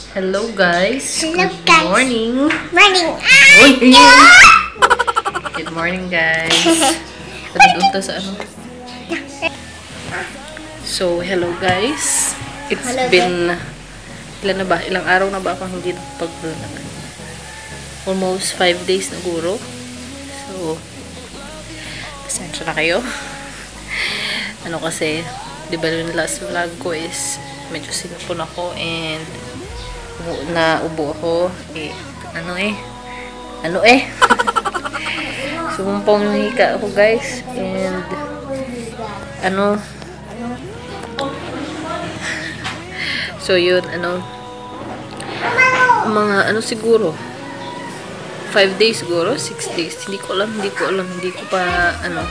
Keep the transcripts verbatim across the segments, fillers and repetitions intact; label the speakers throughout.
Speaker 1: Hello guys.
Speaker 2: Hello,
Speaker 1: Good
Speaker 2: guys.
Speaker 1: morning.
Speaker 2: Morning.
Speaker 1: Morning. Good morning guys. At doon ta sa ano. So, hello guys. It's
Speaker 2: Hello,
Speaker 1: been ilan na ba? Ilang araw na ba akong hindi nakapag-vlog? Almost five days na guro. So, pasensya na kayo. Ano kasi, di ba yung last vlog ko is medyo sinupon ako and na ubo ako. Eh, ano eh? Ano eh? Sumumpong hika ako guys. And, ano, so yun, ano, mga, ano siguro, five days siguro, six days, hindi ko alam, hindi ko alam, hindi ko pa, ano,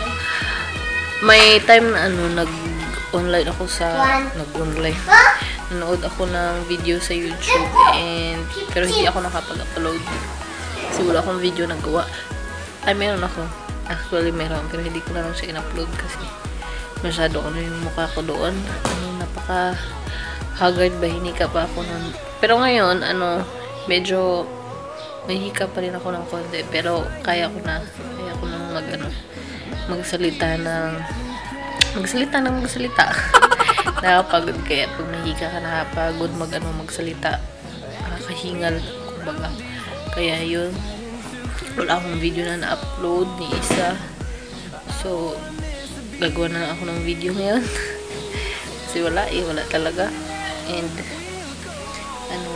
Speaker 1: may time na, ano, nag-online ako sa, nag-online, nanood ako ng video sa YouTube, and, pero hindi ako nakapag-upload, kasi wala akong video nagawa. Ay, meron ako, actually meron, pero hindi ko na lang siya in-upload, kasi, masyado ano yung mukha ko doon, ano, napaka, haggard ba, hinika pa ako nun. Pero ngayon, ano, medyo, may hika pa rin ako ng konti, pero kaya ko na, kaya ko nang mag, ano, magsalita ng, magsalita ng magsalita. Nakapagod kaya pag nahika ka, nakapagod mag, ano, magsalita, nakakahingal, kumbaga. Kaya yun, wala akong video na na-upload ni isa. So, gagawa na lang ako ng video ngayon. Kasi wala eh, wala talaga. And, ano,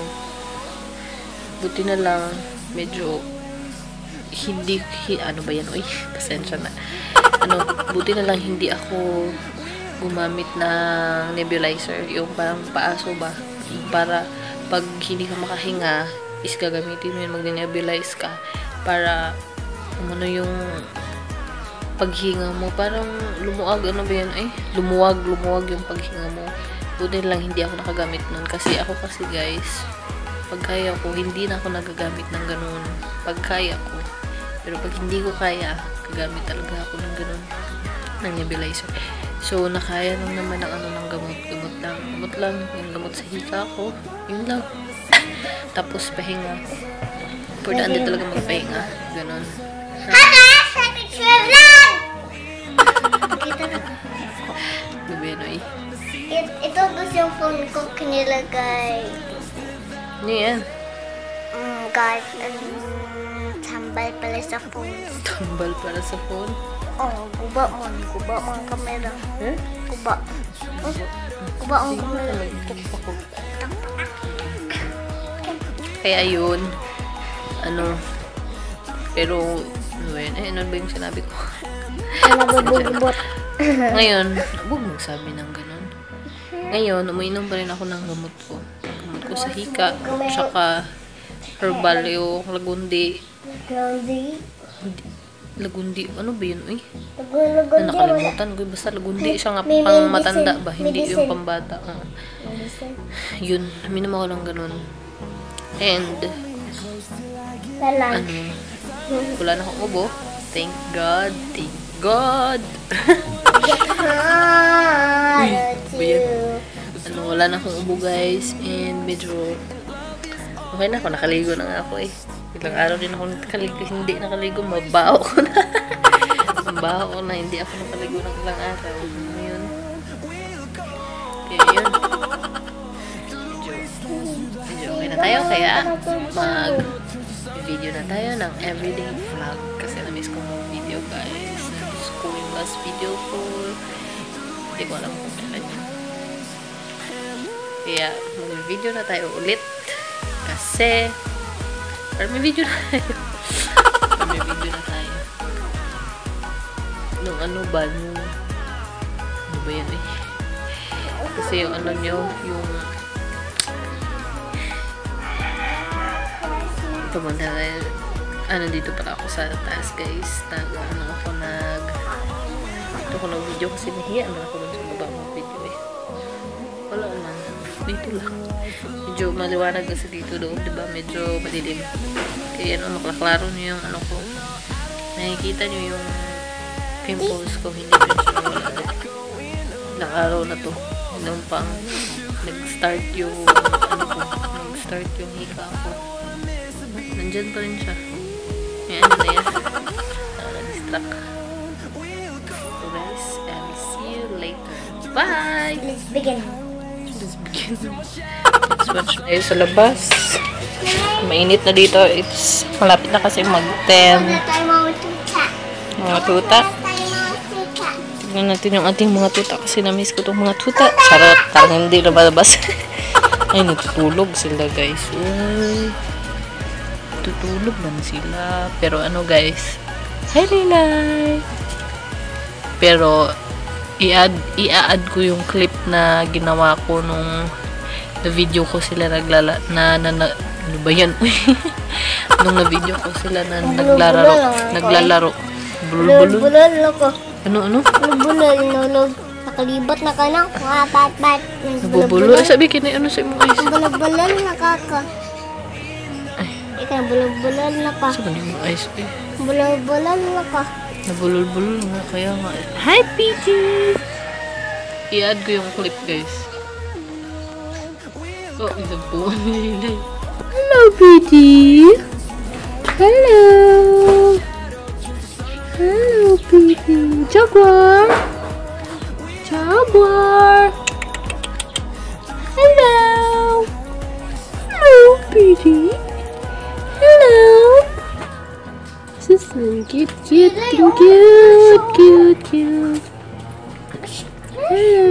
Speaker 1: buti na lang, medyo, hindi, hi, ano ba yan, uy, pasensya na. Ano, buti na lang hindi ako gumamit ng nebulizer, yung parang paaso ba, para pag hindi ka makahinga, is gagamitin mo yun, mag-nebulize ka, para, ano yung, paghinga mo, parang lumuwag, ano ba yan, ay, lumuwag, lumuwag yung paghinga mo. Buti lang hindi ako nakagamit nun, kasi ako kasi guys, pag kaya ko, hindi na ako nagagamit ng ganun, pag kaya ko, pero pag hindi ko kaya, gagamit talaga ako ng ganun, ng nebulizer. So, nakaya lang naman ng ano ng gamot, gamot lang, gamot lang, yung gamot sa hika ko, yun lang. Tapos, pahinga. Importante talaga magpahinga, ganun.
Speaker 2: Hana! Sa picture lang! Kita na.
Speaker 1: Gabenoy.
Speaker 2: It- Ito gusto yung phone ko kinilagay.
Speaker 1: Ano yan?
Speaker 2: Mm, guys, um, tambal pala sa phone.
Speaker 1: Tambal para sa phone.
Speaker 2: Oh, guba mo. Guba mo ang kamera.
Speaker 1: Eh?
Speaker 2: Guba. Oh, guba ang kamera.
Speaker 1: Kaya yun, ano, pero, ano yun, eh, ano ba yung sinabi ko?
Speaker 2: Nabububot.
Speaker 1: Ngayon, huwag magsabi ng ganun. Ngayon, umiinom pa rin ako ng gamot ko. Gamot ko sa hika, tsaka herbal, yung lagundi.
Speaker 2: Lagundi.
Speaker 1: Lagundi, ano ba yun, uy?
Speaker 2: Lagundi.
Speaker 1: Na nakalimutan ko, basta lagundi siya nga
Speaker 2: May
Speaker 1: pang
Speaker 2: medicine.
Speaker 1: matanda ba, hindi
Speaker 2: Medicine.
Speaker 1: yung pambata. Uh. Yun, uminom ako ng ganun. And,
Speaker 2: Talang.
Speaker 1: ano, wala na akong ubo. Thank God, thank God.
Speaker 2: Ah,
Speaker 1: ba yan? Ano, wala na akong ubo guys, and medyo okay na ako, nakaligo na nga ako eh. Ilang araw din ako nakaligo, hindi nakaligo, mabaho ko na. Mabaho ko na, hindi ako nakaligo ng ilang araw. Ngayon, kaya yun. Medyo, medyo okay na tayo, kaya mag video na tayo ng everyday vlog. Kasi na-miss ko yung video guys. Na-miss ko yung last video ko. Hindi ko alam kung kailan yun. Kaya, mag-video na tayo ulit. Kasi, or may video na tayo. Or may video na tayo. Nung ano ba, nung, ano ba yan eh? Kasi yung ano nyo, yung, pumunta na, ano dito pala ako sa taas guys. Nag, ano ako, nag, ito ko ng video kasi nahiya na ako dun sa baba ng video eh. Wala naman. Dito lang. Medyo maliwanag kasi dito doon, diba? Medyo madilim. Kaya ano, maklaklaro nyo yung ano ko. Nakikita nyo yung pimples ko. Hindi ko siya wala doon. Ilang araw na to. Nung pang nag-start yung ano ko. start yung hika ko. Nandyan pa rin siya. May ano na yan. Uh, Na-distract. So guys, and see you later. Bye!
Speaker 2: Let's begin.
Speaker 1: Let's begin. Let's watch tayo sa labas. Mainit na dito. It's malapit na kasi mag ten.
Speaker 2: Wala tayo mga tuta.
Speaker 1: Mga tuta.
Speaker 2: Wala tayo mga tuta.
Speaker 1: Tignan natin yung ating mga tuta kasi na-miss ko itong mga tuta. Charot. Parang hindi nabalabas. Ay, natutulog sila guys. Uy. Tutulog lang sila. Pero ano guys. Hi Lilay! Pero i-add i-add ko yung clip na ginawa ko nung na video ko sila naglala na, na, na ano ba yan? Nung na video ko sila na naglalaro naglalaro bulol-bulol.
Speaker 2: Bulol ako.
Speaker 1: Ano ano?
Speaker 2: Bulol, nulog. Nakalibat na ka na. Mga bat-bat.
Speaker 1: Nabubulo. Ay, sabi kinay ano sa imong eyes?
Speaker 2: Bulol-bulol na ka ka. Ikaw, bulol-bulol na ka.
Speaker 1: Sabi yung eyes eh.
Speaker 2: Bulol-bulol na ka.
Speaker 1: Nabulol-bulol nga kaya nga. Hi P J! I-add ko yung clip guys. Oh, isang buwan nilay. Hello P J! Hello! Hello P J! Jaguar! Jaguar! Hello! Hello P J! Hello! This is so cute, cute, cute, cute, cute, cute. Hello.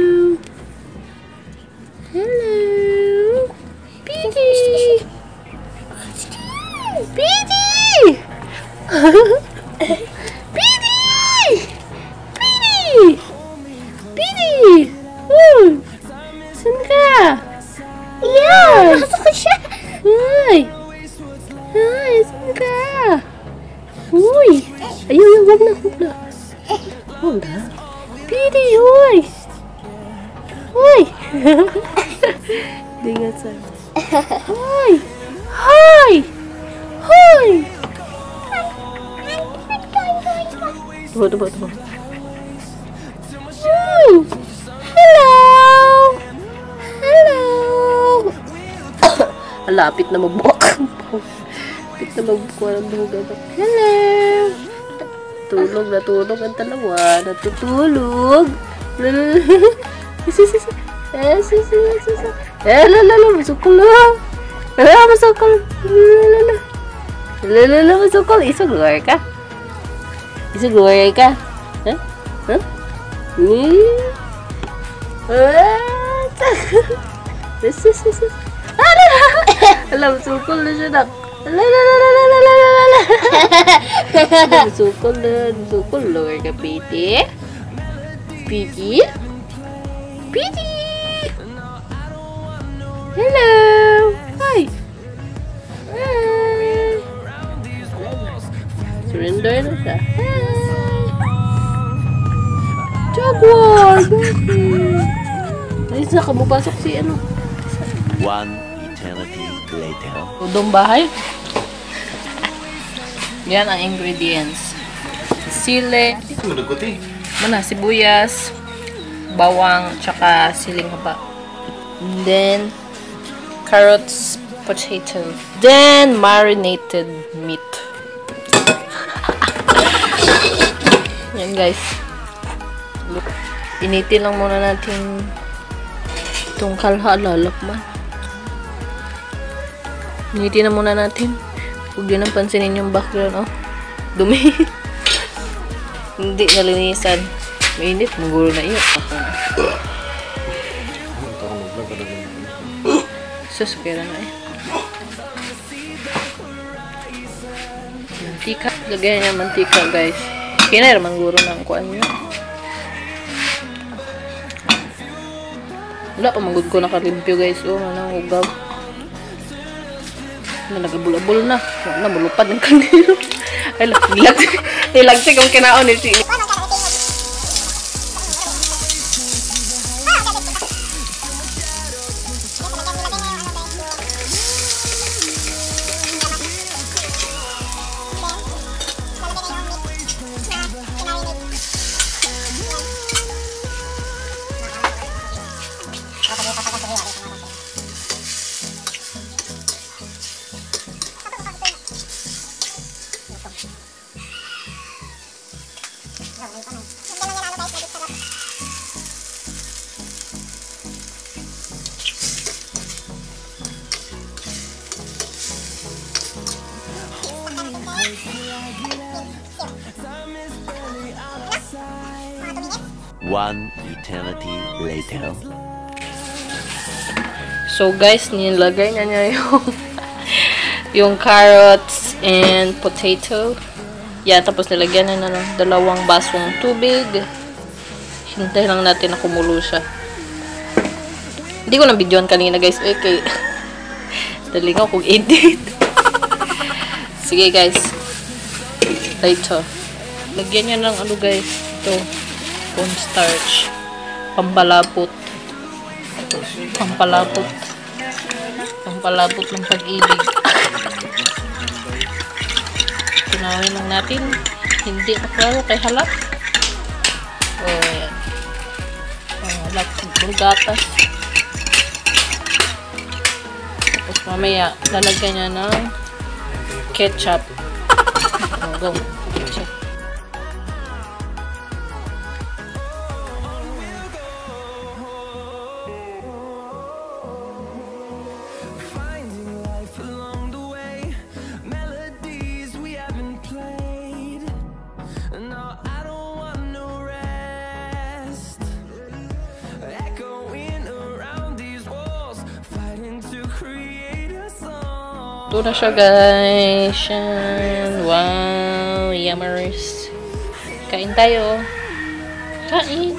Speaker 1: Hello. P J. P J. P J. P J. P J. Hmm. Saan ka? Yeah.
Speaker 2: Pasok siya.
Speaker 1: Hi. Hi, saan ka? Uy! Ayaw, ayaw, wag na, wag na. Wag na. Pidi, uy! Uy! Dingat sa. Uy! Hi! Hi! Tubo, tubo, tubo. Uy! Hello! Hello! Alapit na magbuwak. Alapit na magbukuha ng dugan. Hello! Tulog na tulog ang dalawa. Natutulog. Sis, sis, eh, sis, sis, sis. Eh, lala, masukol na. Eh, masukol. Lala, lala, masukol. Isang lugar ka? Isang lugar ka? Huh? Huh? Hmm? Ah, sis, sis, sis. Ah, lala. Alam, masukol na siya na. La la la la la la la la la. Sukol na, sukol lower ka, Piti. Piti. Piti. Hello. Hi. Hi. Surrender na siya. Hi. Jaguar. Ay, saka mo pasok si ano.
Speaker 3: One eternity later.
Speaker 1: Udong bahay. Yan ang ingredients. Sili, mana sibuyas, bawang, tsaka siling haba. And then carrots, potato. Then marinated meat. Yan guys. Look. Initin lang muna natin itong kalha, lalap man. Initin na muna natin. Huwag yun ang pansinin yung background, oh. Dumi. Hindi nalinisan. Mainit, magulo na iyo. Susukira na eh. Mantika. Lagyan niya mantika, guys. Kinair, mangguro na ang kuan niya. Wala pa, magod ko nakalimpyo, guys. Oh, manang ugaw. Nagabulabul na. Na mulupad ng kandilo. Ay, lag. Ilagsik ang kinaon ni si.
Speaker 3: One eternity later.
Speaker 1: So guys, nilagay na niya yung yung carrots and potato. Yan, tapos nilagyan na ng dalawang basong tubig. Hintay lang natin na kumulo siya. Hindi ko na videoan kanina guys. Okay. Dali nga kung edit. Sige guys. Ito. Lagyan niya ng ano guys. Ito. Cornstarch. Pampalapot. Pampalapot. Pampalapot ng pag-ibig. Tunawin lang natin. Hindi maklaro kay halap. O, oh, ayan. Oh, halap. Bulgatas. Tapos mamaya, lalagyan niya ng ketchup. Oh, go. Ketchup. Ito na siya guys. Yan. Wow. Yummers. Kain tayo. Kain.